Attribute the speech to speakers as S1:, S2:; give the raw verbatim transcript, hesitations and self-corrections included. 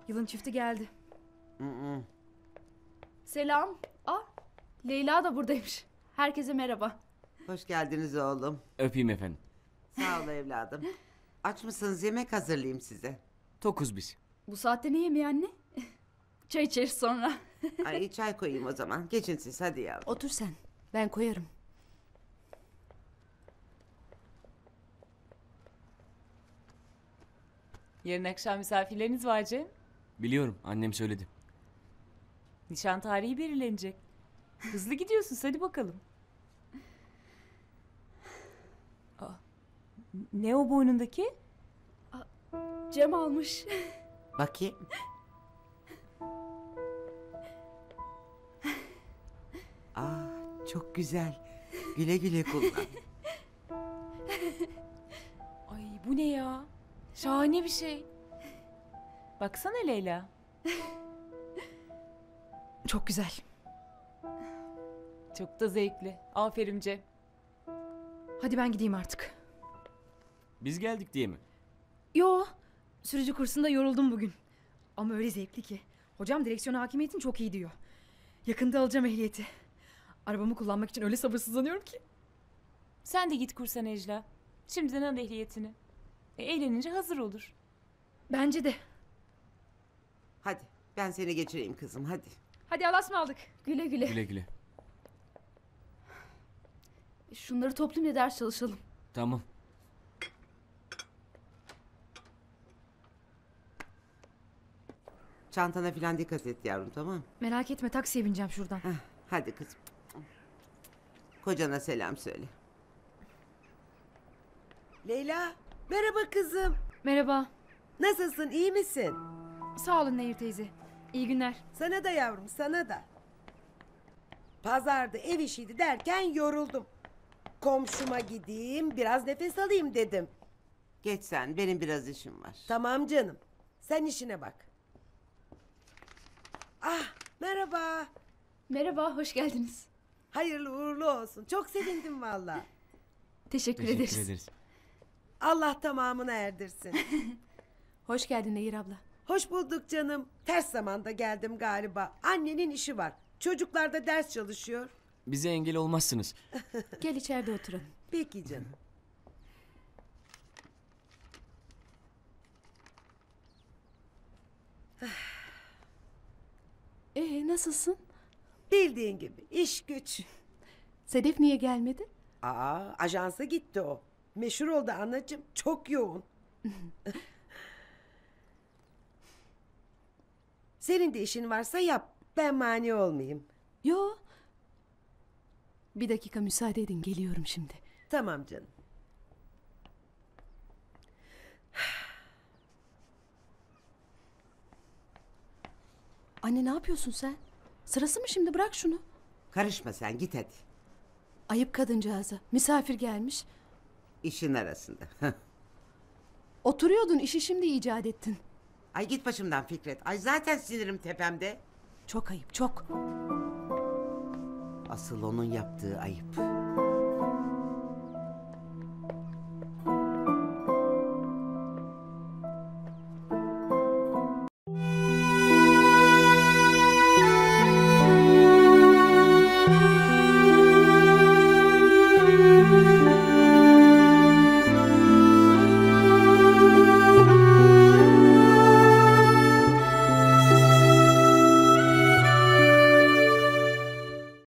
S1: Yılın çifti geldi.
S2: Hı hı.
S1: Selam. Aa, Leyla da buradaymış. Herkese merhaba.
S2: Hoş geldiniz oğlum.
S3: Öpeyim efendim.
S2: Sağ ol evladım. Aç mısınız? Yemek hazırlayayım size.
S3: Tokuz biz.
S1: Bu saatte ne yemeği anne? Çay içeriz sonra.
S2: Ay çay koyayım o zaman. Geçin siz hadi yavrum.
S4: Otur sen. Ben koyarım.
S5: Yarın akşam misafirleriniz var Cem.
S3: Biliyorum, annem söyledi.
S5: Nişan tarihi belirlenecek. Hızlı gidiyorsun, hadi bakalım. Aa, ne o boynundaki?
S1: Cem almış.
S2: Bakayım. Aa, çok güzel. Güle güle kullan.
S5: Ay bu ne ya? Şahane bir şey. Baksana Leyla.
S4: Çok güzel.
S5: Çok da zevkli. Aferin Cem.
S4: Hadi ben gideyim artık.
S3: Biz geldik diye mi?
S1: Yo, sürücü kursunda yoruldum bugün. Ama öyle zevkli ki. Hocam direksiyon hakimiyetin çok iyi diyor. Yakında alacağım ehliyeti. Arabamı kullanmak için öyle sabırsızlanıyorum ki.
S5: Sen de git kursa Necla. Şimdiden al ehliyetini. E, eğlenince hazır olur.
S1: Bence de.
S2: Hadi ben seni geçireyim kızım hadi.
S1: Hadi Allah'a aldık. Güle güle.
S3: Güle güle.
S1: Şunları toplayayım da ders çalışalım.
S3: Tamam.
S2: Çantana falan dikkat et yavrum, tamam.
S1: Merak etme, taksiye bineceğim şuradan.
S2: Heh, hadi kızım. Kocana selam söyle.
S6: Leyla, merhaba kızım.
S1: Merhaba.
S6: Nasılsın, iyi misin?
S1: Sağ olun Nehir teyze. İyi günler.
S6: Sana da yavrum, sana da. Pazarda ev işiydi derken yoruldum. Komşuma gideyim, biraz nefes alayım dedim.
S2: Geç sen, benim biraz işim var.
S6: Tamam canım, sen işine bak. Ah, merhaba.
S1: Merhaba, hoş geldiniz.
S6: Hayırlı uğurlu olsun. Çok sevindim valla.
S1: Teşekkür,
S3: Teşekkür
S1: ederiz.
S3: ederiz.
S6: Allah tamamını erdirsin.
S4: Hoş geldin Nehir abla.
S6: Hoş bulduk canım. Ters zamanda geldim galiba. Annenin işi var. Çocuklar da ders çalışıyor.
S3: Bize engel olmazsınız.
S4: Gel içeride oturalım.
S6: Peki canım.
S4: Ee nasılsın?
S6: Bildiğin gibi iş güç.
S4: Sedef niye gelmedi?
S6: Aa, ajansa gitti o. Meşhur oldu anacığım. Çok yoğun. Senin de işin varsa yap. Ben mani olmayayım.
S4: Yo. Bir dakika müsaade edin, geliyorum şimdi.
S6: Tamam canım.
S4: Anne ne yapıyorsun sen? Sırası mı şimdi, bırak şunu.
S2: Karışma sen, git hadi.
S4: Ayıp kadıncağıza. Misafir gelmiş.
S2: İşin arasında.
S4: Oturuyordun, işi şimdi icat ettin.
S2: Ay git başımdan Fikret. Ay zaten sinirim tepemde.
S4: Çok ayıp, çok.
S2: Asıl onun yaptığı ayıp.